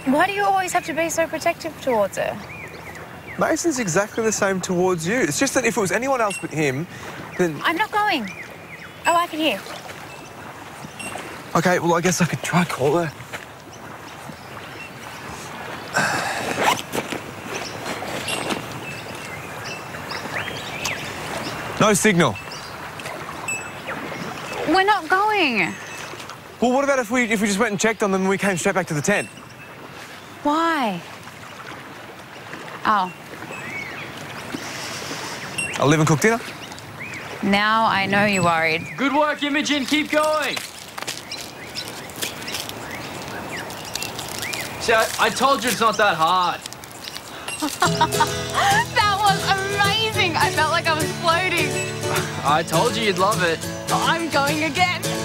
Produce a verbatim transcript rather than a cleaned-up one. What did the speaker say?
Why do you always have to be so protective towards her? Mason's exactly the same towards you. It's just that if it was anyone else but him, then... I'm not going. I like it here. OK, well, I guess I could try call her. No signal. We're not going. Well, what about if we if we just went and checked on them and we came straight back to the tent? Why? Oh. I'll live and cook dinner. Now I know you're worried. Good work, Imogen. Keep going. See, I, I told you it's not that hard. That was amazing. I felt like I was floating. I told you you'd love it. I'm going again.